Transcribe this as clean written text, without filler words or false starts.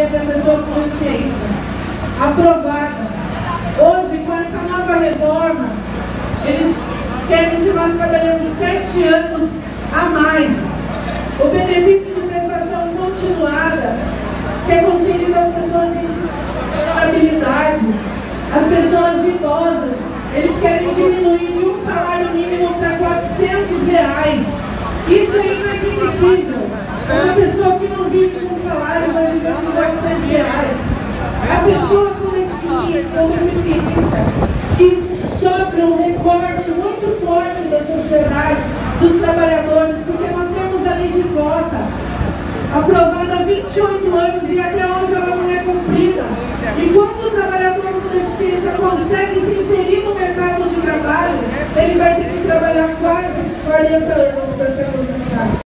aposentadoria para pessoa com deficiência. Aprovada. Hoje, com essa nova reforma, eles querem que nós trabalhemos 7 anos a mais. O benefício de prestação continuada, que é concedido às pessoas em vulnerabilidade, as pessoas idosas, eles querem diminuir de um salário mínimo para R$400. Isso é inadmissível. Uma pessoa que não vive com salário vai viver com R$400. A pessoa com deficiência, que sofre um recorte muito forte da sociedade, dos trabalhadores, porque nós temos a lei de cota, aprovada há 28 anos e até hoje ela não é cumprida. E quando o trabalhador com deficiência consegue se inserir no mercado de trabalho, ele vai ter que trabalhar quase 40 anos para se aposentar.